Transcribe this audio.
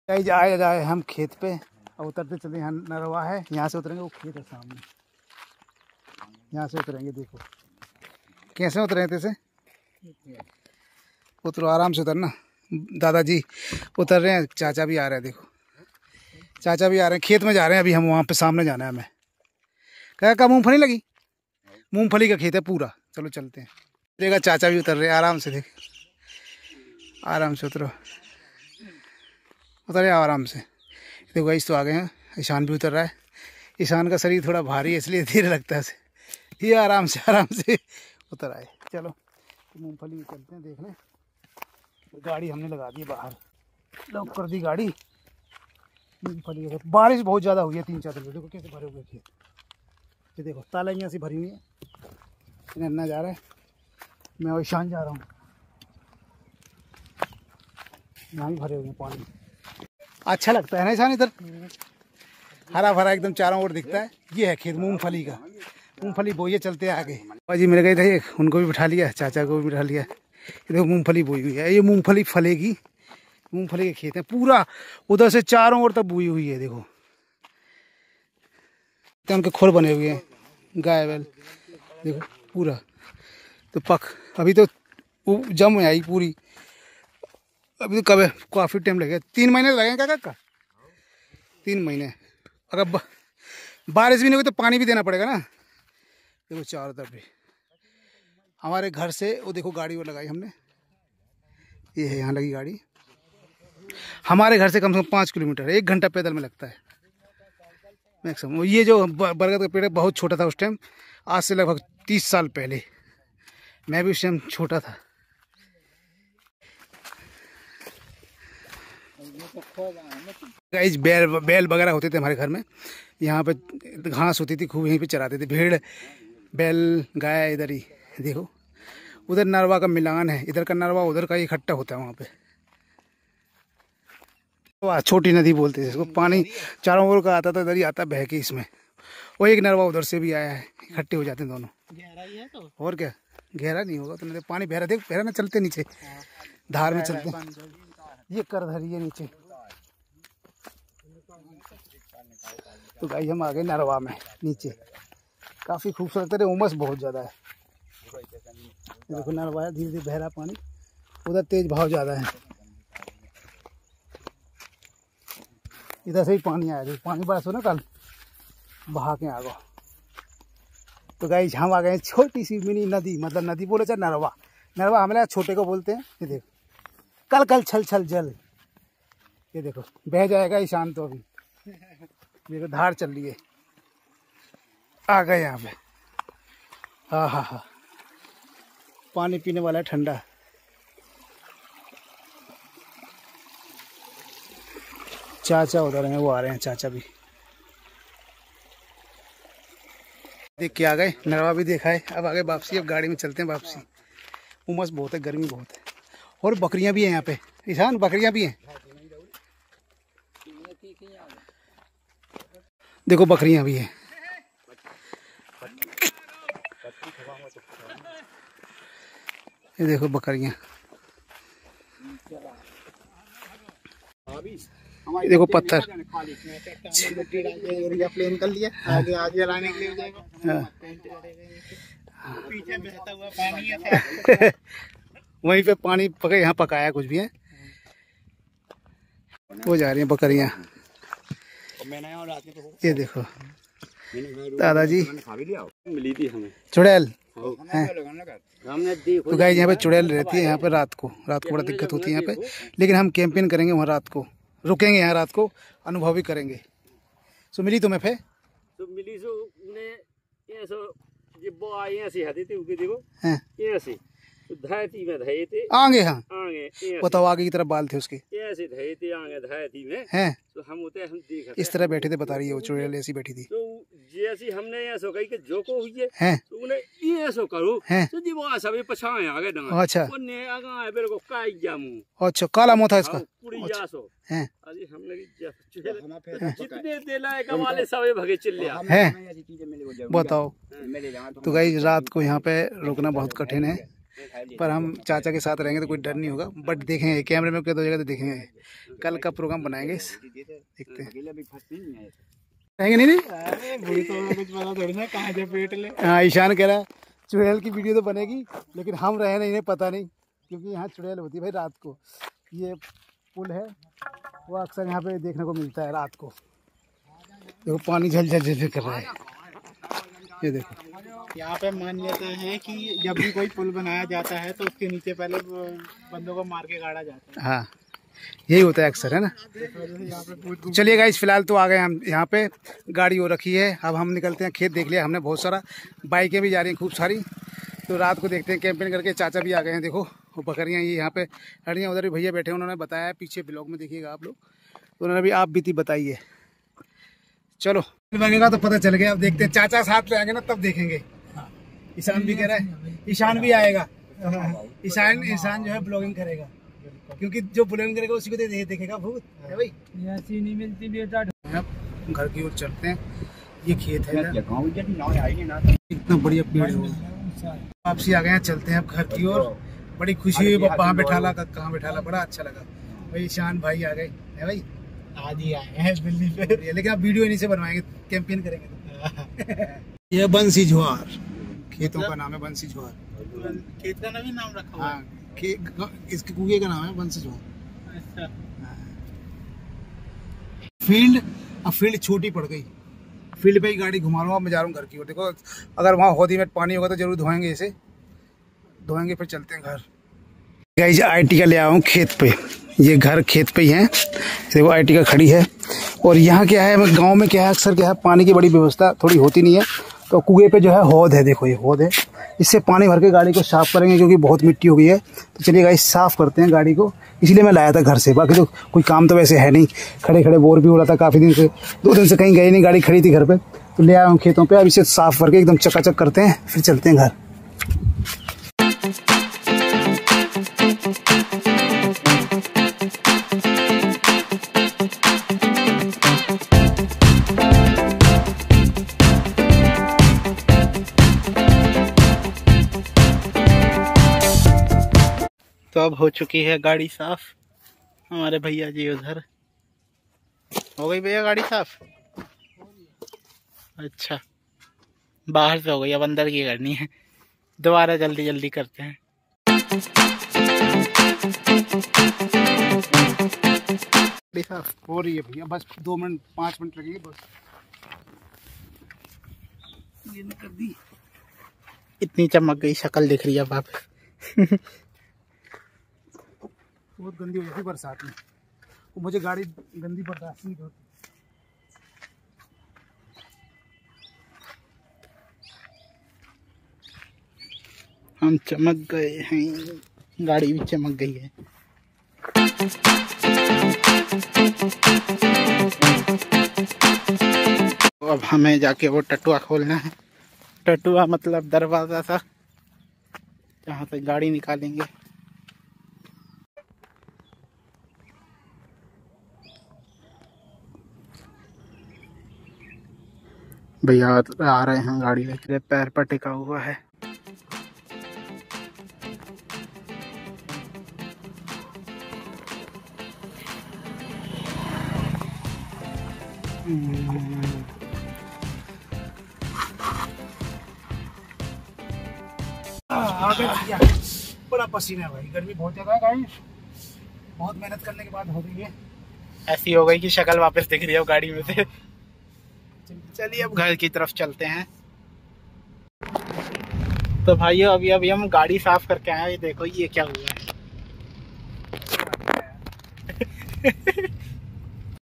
आए जाए हम खेत पे और उतरते चले। यहाँ नरवा है, यहाँ से उतरेंगे, वो खेत है सामने, यहाँ से उतरेंगे। देखो कैसे उतरे थे, उतरो आराम से उतरना। दादाजी उतर रहे हैं, चाचा भी आ रहे हैं। देखो चाचा भी आ रहे हैं, खेत में जा रहे हैं अभी हम, वहाँ पे सामने जाना है हमें। क्या मूंगफली लगी, मूंगफली का खेत है पूरा। चलो चलते हैं। देखा चाचा भी उतर रहे हैं आराम से। देख आराम से उतरो, उतरे आराम से। देखो गाइस तो आ गए हैं, ईशान भी उतर रहा है। ईशान का शरीर थोड़ा भारी है इसलिए धीरे लगता है उसे। ये आराम से उतर आए। चलो मूंगफली में चलते हैं देखने। गाड़ी हमने लगा दी बाहर, लॉक कर दी गाड़ी। मूंगफली है, बारिश बहुत ज़्यादा हुई है 3-4 दिन। देखो कैसे भरे हुए खेत, ये देखो तालाइयाँ सी भरी हुई है। नन्ना जा रहा है, मैं और ईशान जा रहा हूँ। यहाँ भी भरे हुए हैं पानी। अच्छा लगता है ना ईशान, इधर हरा भरा एकदम चारों ओर दिखता है। ये है खेत मूंगफली का, मूंगफली बोइए। चलते हैं आगे। बाजी मेरे गए थे, उनको भी बिठा लिया, चाचा को भी बिठा लिया। ये देखो मूंगफली बोई हुई है, ये मूंगफली फलेगी। मूंगफली के खेत है पूरा, उधर से चारों ओर तक बोई हुई है। देखो तो उनके खोर बने हुए हैं, गाय बैल। देखो पूरा तो अभी तो जम आई पूरी। अभी तो कब है, काफ़ी टाइम लगेगा, 3 महीने लगेंगे काका। 3 महीने। अगर बारिश भी नहीं होगी तो पानी भी देना पड़ेगा ना। देखो चारों तरफ भी हमारे घर से वो देखो गाड़ी वो लगाई हमने, ये है यहाँ लगी गाड़ी। हमारे घर से कम 5 किलोमीटर है, 1 घंटा पैदल में लगता है मैक्सिमम। ये जो बरगद का पेड़ है बहुत छोटा था उस टाइम, आज से लगभग 30 साल पहले। मैं भी उस टाइम छोटा था। गाइस बैल वगैरह होते थे हमारे घर में, यहाँ पे घास होती थी खूब, यहीं पे चराते थे। भेड़ बैल गाय इधर ही। देखो उधर नरवा का मिलान है, इधर का नरवा उधर का इकट्ठा होता है वहाँ पे। वाह छोटी नदी बोलते थे इसको, पानी चारों ओर का आता था, इधर ही आता बह के इसमें। वो एक नरवा उधर से भी आया है, इकट्ठे हो जाते हैं दोनों। गहरा ही है तो और क्या, गहरा नहीं होगा तो पानी बह रहा। देख बह रहा ना, चलते नीचे धार में चलते। ये कर धरी है नीचे। तो भाई हम आ गए नरवा में नीचे, काफ़ी खूबसूरत है, उमस बहुत ज़्यादा है। देखो नरवा है, धीरे धीरे बह रहा पानी, उधर तेज भाव ज़्यादा है। इधर से ही पानी आया, पानी बरस हो ना कल, बहा के आ गो। तो गाइस हम आ गए छोटी सी मिनी नदी, मतलब नदी बोले चाहे नरवा। नरवा हमारे छोटे को बोलते हैं। ये देखो कल कल छल छल जल, ये देखो बह जाएगा ईशान तो। अभी देखो धार चल रही है, आ गए यहाँ पे। हाँ हाँ हाँ, पानी पीने वाला है ठंडा। चाचा उधर हैं, वो आ रहे हैं चाचा भी। देख के आ गए, नरवा भी देखा है। अब आगे वापसी, अब गाड़ी में चलते हैं वापसी। उमस बहुत है, गर्मी बहुत है, और बकरियां भी हैं यहाँ पे। ईशान बकरियां भी हैं, देखो बकरियां भी हैं। ये देखो बकरियां, देखो पत्थर। प्लेन कर लिया आगे आगे लाने के लिए जाएगा। पीछे बहता हुआ पानी है। वहीं पे पानी पके, यहाँ पकाया कुछ भी है। वो जा रही हैं बकरियां। ये देखो दादाजी मिली थी हमें चुड़ैल हैं। तो गाइस यहाँ पे चुड़ैल रहती है यहाँ पे रात को बड़ा दिक्कत होती है यहाँ पे। लेकिन हम कैंपेन करेंगे वहाँ, रात को रुकेंगे यहाँ, रात को अनुभव भी करेंगे। सो मिली तुम्हें फे तो मिली सो उन्हें ये सो ये वो आए ऐसे हदी थी उगे देखो हैं ये ऐसे तो धैती में धए थे आगे। हाँ आगे बताओ, आगे की तरफ बाल थे उसके ऐसे धए थे आगे धैती में हैं। तो हम होते हम देख इस तरह बैठे थे, बता रही है वो चुड़ैल ऐसी बैठी थी। तो जैसी हमने ऐसो कही कि जो को हुई हैं तो उन्हें ये ऐसो करो हैं। तो जी वो सब पछाए आगे डंगा अच्छा उन्हें आगे मेरे को काई जामू। अच्छा काला मुंह था इसका। पूरी जासो हैं अजी हमने जितने दिलाए कमाले सबे भगे चिल्लिया हैं। बताओ तो गाइस रात को यहाँ पे रुकना बहुत कठिन है। पर हम चाचा के साथ रहेंगे तो कोई डर नहीं होगा। बट देखेंगे कैमरे में दो जगह तो देखेंगे, कल का प्रोग्राम बनाएंगे, देखते हैं रहेंगे नहीं कुछ पता थोड़ी ना कहाँ से पेट ले। हाँ, ईशान कह रहा है चुड़ैल की वीडियो तो बनेगी, लेकिन हम रहे नहीं, इन्हें पता नहीं, क्योंकि यहाँ चुड़ैल होती है भाई रात को। ये पुल है वो अक्सर यहाँ पे देखने को मिलता है रात को। देखो पानी झल झल झल कर रहा है, ये देखो। यहाँ पे मान्यता है कि जब भी कोई पुल बनाया जाता है तो उसके नीचे पहले बंदों को मार के गाड़ा जाता है। हाँ, यही होता है अक्सर, है ना। चलिए गाइस, फिलहाल तो आ गए हम यहाँ पे, गाड़ी हो रखी है। अब हम निकलते हैं, खेत देख लिया हमने बहुत सारा, बाइकें भी जा रही हैं खूब सारी। तो रात को देखते हैं कैंपेन करके। चाचा भी आ गए हैं, देखो वो बकरियाँ ये यहाँ पे हड़ियाँ, उधर भी भैया बैठे हैं, उन्होंने बताया पीछे ब्लॉग में देखिएगा आप लोग, तो उन्होंने भी आप बीती बताई है। चलो लगेगा तो पता चल गया, अब देखते हैं। चाचा साथ ले आएंगे ना तब देखेंगे। ईशान भी कह रहा है, ईशान भी आएगा। ईशान जो है ब्लॉगिंग करेगा, क्योंकि जो ब्लॉगिंग करेगा उसी को देखेगा भूत है भाई। ऐसी नहीं मिलती बेटा। घर की ओर चलते हैं, ये खेत है, इतना बढ़िया पेड़ है। वापसी आ गए हैं, चलते हैं अब घर की ओर। बड़ी खुशी हुई, कहाँ बैठाला कहाँ बैठाला, बड़ा अच्छा लगा भाई। ईशान भाई आ गए है भाई, आज ही आए हैं दिल्ली पे, लेकिन अब वीडियो इन्हीं से बनवाएंगे, कैंपेन करेंगे। यह बंसी ज्वार, खेतों का नाम है बंसी ज्वार। खेत का भी नाम रखा हुआ है। हाँ, इसके कुएं का नाम है बंसी ज्वार। अच्छा। फील्ड, अब फील्ड छोटी पड़ गई, फील्ड पे ही गाड़ी घुमा रहा हूँ। मैं जा रहा हूँ घर की ओर। देखो अगर वहाँ होदी में पानी होगा तो जरूर धोएंगे, इसे धोएंगे फिर चलते हैं घर। गाइस आईटी का ले आया हूँ खेत पे, ये घर खेत पे ही है। देखो आईटी का खड़ी है। और यहाँ क्या है, गांव में क्या है, अक्सर क्या है, पानी की बड़ी व्यवस्था थोड़ी होती नहीं है, तो कुएं पे जो है हौद है। देखो ये हौद है, इससे पानी भर के गाड़ी को साफ करेंगे, क्योंकि बहुत मिट्टी हो गई है। तो चलिए गाइस साफ करते हैं गाड़ी को, इसलिए मैं लाया था घर से। बाकी तो कोई काम तो वैसे है नहीं, खड़े खड़े बोर भी हो रहा था काफ़ी दिन से, 2 दिन से कहीं गए नहीं, गाड़ी खड़ी थी घर पे, तो ले आया हूँ खेतों पे। अब इसे साफ करके एकदम चकाचक करते हैं, फिर चलते हैं घर। तो अब हो चुकी है गाड़ी साफ। हमारे भैया जी उधर, हो गई भैया गाड़ी साफ? अच्छा, बाहर से हो गई, अब अंदर की करनी है। दोबारा जल्दी जल्दी करते हैं। गाड़ी साफ हो रही है भैया, बस 2 मिनट 5 मिनट लगेंगे बस। ये कर दी, इतनी चमक गई, शक्ल दिख रही है वापस। बहुत गंदी हो जाती बरसात में, वो मुझे गाड़ी गंदी बर्दाश्त नहीं होती। हम चमक गए हैं, गाड़ी भी चमक गई है। तो अब हमें जाके वो टटुआ खोलना है। टटुआ मतलब दरवाजा सा, जहाँ से गाड़ी निकालेंगे। भैया आ रहे हैं गाड़ी लेके, पैर पर टिका हुआ है। बड़ा पसीना है भाई, गर्मी बहुत ज्यादा है गाइस, बहुत मेहनत करने के बाद हो गई है। ऐसी हो गई कि शक्ल वापस दिख रही है गाड़ी में से। चलिए अब घर की तरफ चलते हैं। तो भाइयों अभी हम गाड़ी साफ करके आए। ये देखो ये क्या हुआ है।